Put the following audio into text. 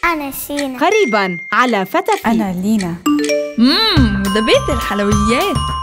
أنا سينا. قريباً على فتفي. أنا لينا. ده بيت الحلويات.